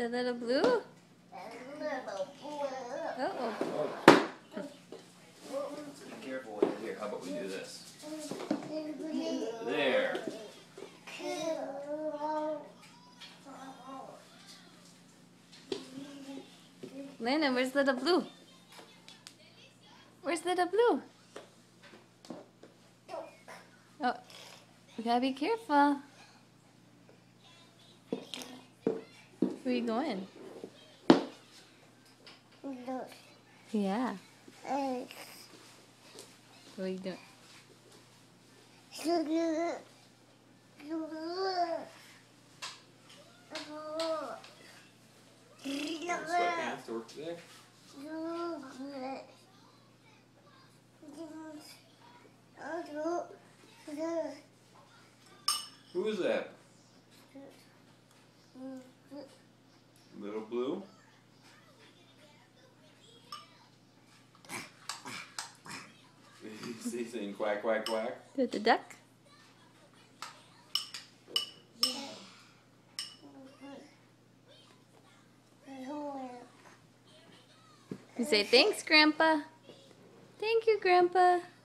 The little blue? Uh-oh. Be careful with it. Here, how about we do this? There. Landon, where's little blue? Where's little blue? Oh, we gotta be careful. Where are you going? Yeah. What are you doing? Sweatpants to work today? Who is that? Little Blue? Is he saying quack, quack, quack? The duck? You say thanks, Grandpa. Thank you, Grandpa.